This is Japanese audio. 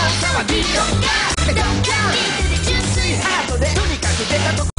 騒ぎよ。純粋ハートでとにかく出たとこ